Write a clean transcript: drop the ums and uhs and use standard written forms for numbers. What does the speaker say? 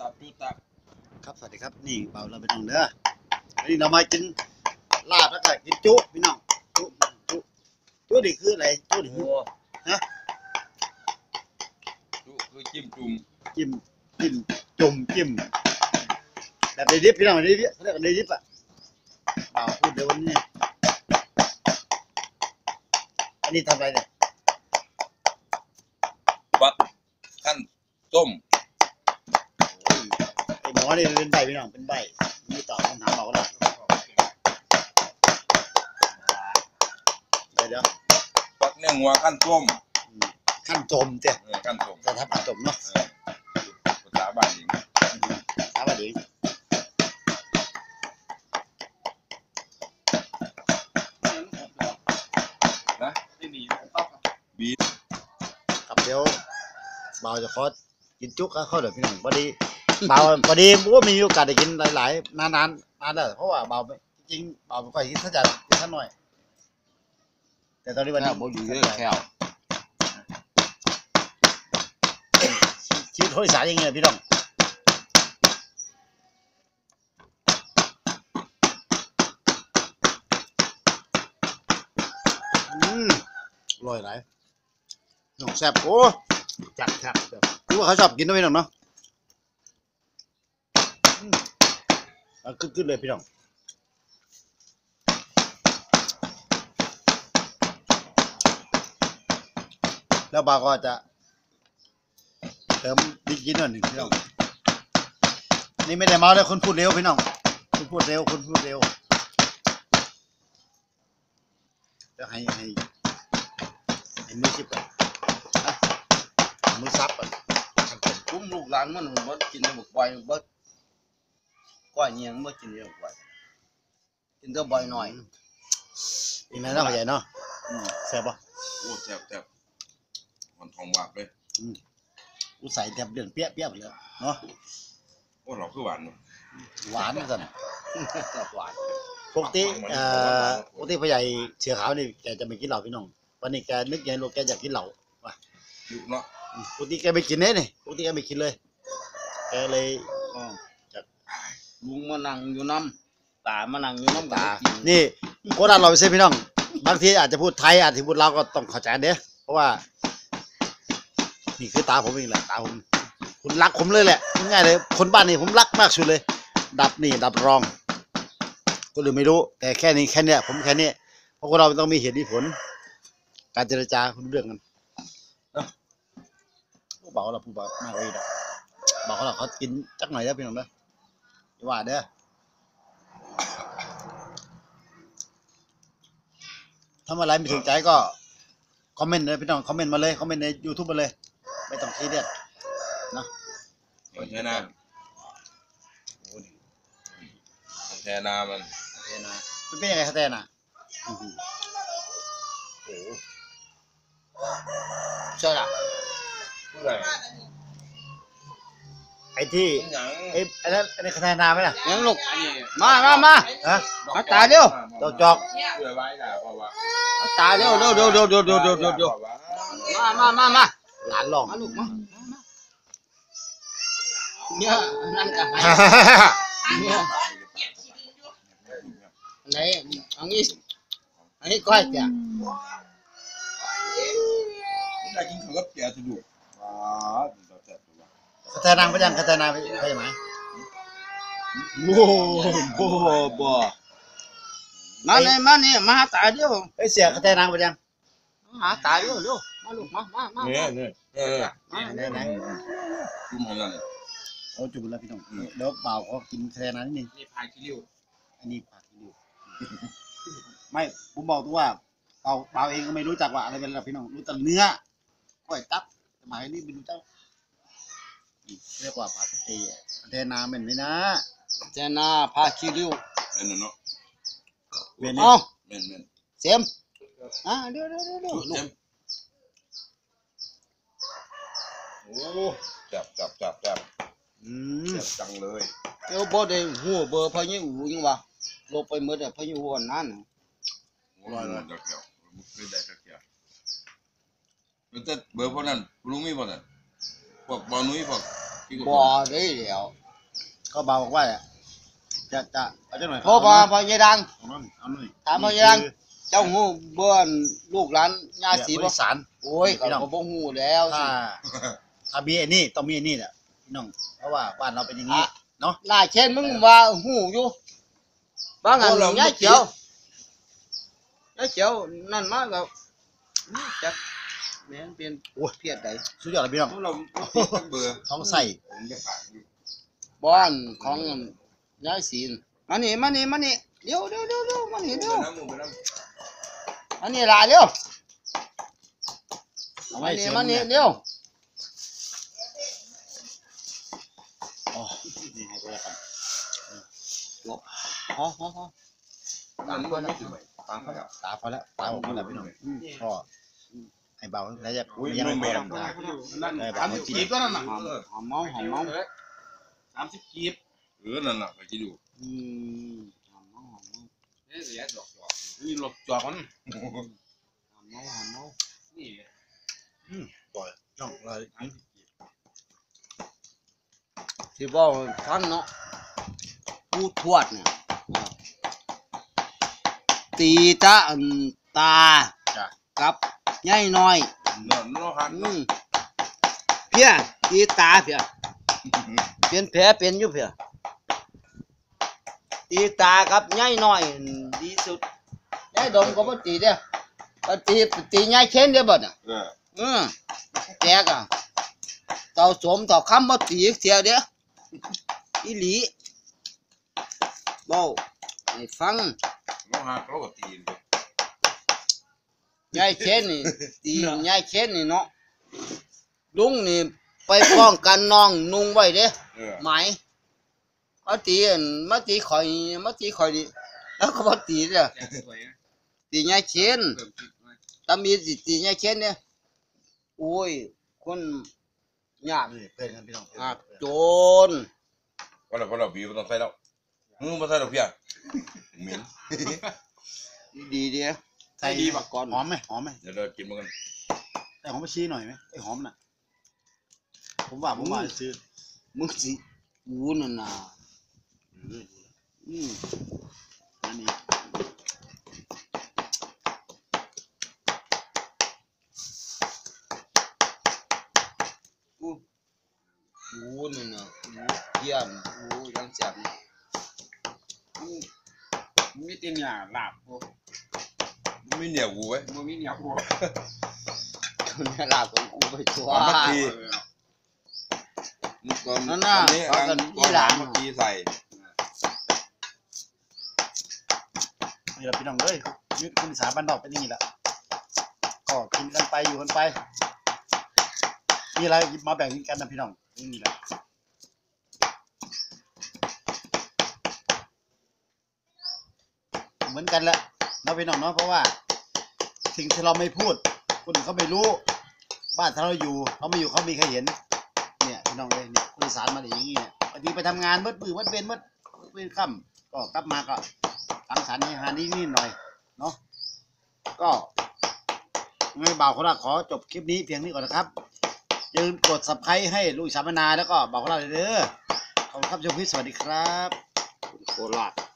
ตับจุตับครับสวัสดีครับนี่เบาเราไปน้องเด้อวันนี้เรามากินลาบแล้วก็กินจุพี่น้องจุนี่คืออะไรจุนี่คือนะจุคือจิ้มจุ่มจิ้มจุ่มจิ้มแบบในดิบพี่น้องในดิบเขาเรียกในดิบอ่ะเบาพูดเดี๋ยววันนี้อันนี้ทำอะไรเนี่ยบักขั้นต้มไอ้หมอนี่เป็นใบพี่น้องเป็นใบมีตอบคำถามเบาแล้วเดี๋ยวบักเนื้องัวขั้นต้มขั้นจมเจ้ขั้นต้มจะทำขั้นจมเนาะภาษาบ้านเองถามว่าดีนะไม่มีบีครับเดี๋ยวเบาจะขอกินจุกเข้าเดี๋ยวพี่น้องพอดีเบาพอดีว่ามีโอกาสได้กินหลายๆนานแล้วเพราะว่าเบาจริงเบาไม่ค่อยกินสักจานสักหน่อยแต่ตอนนี้วันนี้บ่อยู่เยอะแค่ชีวิตโหยสายยังไงพี่น้องอร่อยหลายน้องแซ่บโอ้จัดคือว่าเขาชอบกินด้วยพี่น้องเนาะขึ้นเลยพี่น้องแล้วบาก็จะเติมดิกินหน่อยหนึ่งพี่น้องนี่ไม่ได้เมาเลยคนพูดเร็วพี่น้องคนพูดเร็วจะให้มือชิบมือซับคุ้มลูกหลานมันบ่กินได้บ่บ่อยบ่ก้อยเนียงบ่กินได้บ่บ่อยกินแต่บ่อยหน่อยอีกแล้วเนาะใหญ่เนาะแซ่บป่ะโอ้แซ่บมันทองหวานเลยกูใส่แทบเดือนเปี้ยไปเลยเนาะโอ้เราคือหวานหวานนะสันหวานปกติพ่อใหญ่เสือขาวนี่แกจะไม่กินเหล้าพี่น้องวันนี้แกนึกยังลูกแกอยากกินเหล้าว่ะยุเนาะปกติแกไม่กินเนี่ยปกติแกไม่กินเลยแกเลยจากลุงมานั่งอยู่น้ำตามานั่งอยู่น้ำตานี่โคราชเราไปเซ็พี่น้องบางทีอาจจะพูดไทยอาจจะพูดลาวก็ต้องเข้าใจเด้อเพราะว่านี่คือตาผมเองแหละตาผมคุณรักผมเลยแหละง่ายเลยคนบ้านนี้ผมรักมากสุดเลยดับรองก็เลยไม่รู้แต่แค่นี้ผมแค่นี้เพราะคนเราต้องมีเหตุมีผลการเจรจาคุณเรื่องกันเนาะบอกเราพูดแบบมากเลยนะบอกเราเขากินจักหน่อยได้พี่น้องเด้ออย่าว่าเด้อถ้าอะไรไม่ถูกใจก็คอมเมนต์เลยพี่น้องคอมเมนต์มาเลยคอมเมนต์ใน YouTube มาเลยไม่ต้องซีเรียสนะแช่น้ำแช่น้ำมันเป็นยังไงครับแทนอ่ะโอ้ใช่ล่ะไอ้ที่อันนั้นคะแนนนาไหมล่ะยังลูกมาฮะมาตาเดียวจอกตาเดียวมาหลานลองลูกมาเนี่ยนั่นกันเนี่ยไหนอันนี้ก้อยจ้ะได้กินข้าวกับเกี๊ยวสะดวกคะแนนนางไปยังคะแนนนาไปไหมบ่มาเนี่ยมาหาตาเดียวเฮ้ยเสียคะแนนนางไปยังหาตาเดียวเร็วมาลูกมาเนี่ยไหนจุ่มให้นั่นโอ้จุ่มแล้วพี่น้องเดี๋ยวเปล่าเขากินคะแนนนั้นนิดนึงนี่พายขี้ริ้วอันนี้พายขี้ริ้วไม่ผมบอกตัวว่าเปล่าเองก็ไม่รู้จักว่าอะไรเป็นอะไรพี่น้องรู้แต่เนื้อก้อยตับสมัยนี้ไม่รู้เจ้าเรียกว่าผัดเทนาเป็นไหมนะเจนาพาคิริวเป็นเนาะเป็นเป็นเสียมเดี๋ยวลูกโอ้จับจังเลยเดี๋ยวบ่ได้หัวเบอร์พายุยังวะลงไปเมื่อแต่พายุวันนั้นร้อยจักเดียวไม่ได้จักเดียวแต่เบอร์พวกนั้นรู้มีบ่นั่นพวกบอลนุ้ยพวกบ่ได้แล้วก็เบาบอกว่าจะเอาจังหน่อยโทรมาพ่อยายดังเอาหน่อยเอาหน่อยถามพ่อยายดังเจ้าฮู้เบิ่นลูกหลานญาติสีบบ่ริสารโอ้ยก็บ่ฮู้แล้วสิถ้ามีไอ้นี่ต้องมีไอ้นี่แหละพี่น้องเพราะว่าบ้านเราเป็นอย่างนี้เนาะหน้าเช่นมึงว่าฮู้อยู่บางอันยายเขียวยายเขียวนั่นมาก็จักแม่นเป็นเพียดใดสุดยอดเลยพี่น้องเราเบื่อท้องใส่ผมจะฝากบ้านของยายศีลมานี่เดี๋ยวมานี่เดี๋ยวน้ำมันน้ำอันนี้ล่ะเร็วเอาไว้มานี่เร็วอ๋อนี่ให้ไปแล้วกันฮะมันไม่ถึงไปฟังเขาแล้วตาพอแล้วตาผมพอแล้วพี่น้องก็ให้เบาแล้วจะอุ้ยยังนุ่ไม่มพอแม่แล้วนั่น30 กีบก็นั่นน่ะหอมเมา 30 กีบนั่นน่ะไปกินดูหอมเมานี่เสียดอกนี่หลบจอกมัน นี่ปล่อยน้องเลยที่บอกท่านเนาะผู้ทวดเนี่ยตีตาตาจ้ะกับยายน้อยเนาะเนาะครับเพี้ยตีตาเพี้ยเป็นแผลเป็นอยู่เพี้ยตีตากับยายน้อยดีสุดยายดมก็บ่ตีเด้อก็ตียายเช่นเด้อบ่น่ะแจกอ่ะเต่าสมเต่าคำบ่ตีเสียเด้ออีหลีเบ้าให้ฟังเราหักเราก็ตียายเช่นนี่ตียายเช่นนี่เนาะลุงนี่ไปป้องกันน้องนุ่งไว้เด้ไหมมาตีข่อยนี่แล้วก็บ่ตีเด้อตียายเช่นตามีสิตียายเช่นเนี่ยโอ้ยคนยากนี่เพื่อนกันพี่น้องโจรว่าเราบีบต้องใส่แล้วมาใส่ดอกเบี้ยเหม็นดีเด้อใส่ดีก่อนหอมไหมเดี๋ยวเรากินมันกันแต่หอมไปชี้หน่อยไหมไอ้หอมน่ะผมว่าซื้อมึงสิกูนั่นน่ะอันนี้กูนั่นน่ะเยี่ยมกูยังแซ่บมีแต่หญ้าลาบบ่ไม่เหนียวกูไว้บ่มีหญ้าบ่เนี่ยลาของกูไปตัวเมื่อกี้นั่นน่ะเขากันอีหลานเมื่อกี้ใส่นี่แหละพี่น้องเลยยุทธคุณสาบ้านนอกเป็นอย่างนี้แหละก็กินกันไปอยู่กันไปมีอะไรมาแบ่งกันนะพี่น้องนี่แหละเหมือนกันแหละเนาะพี่น้องเนาะเพราะว่าสิ่งที่เราไม่พูดคนอื่นเขาไม่รู้บ้านถ้าเราอยู่เขาไม่อยู่เขามีใครเห็นเนี่ยพี่น้องเลยเนี่ยผู้โดยสารมาอย่างนี้เนี่ยบางทีไปทำงานมืดเป็นค่ำก็กลับมาก็สังสรรค์ให้หานิดหน่อยเนาะก็ไม่บ่าวคนละขอจบคลิปนี้เพียงนี้ก่อนนะครับอย่าลืมกด Subscribe ให้ลุยสามนาแล้วก็บ่าวคนละเด้อขอบคุณครับชมพี่สวัสดีครับโคราช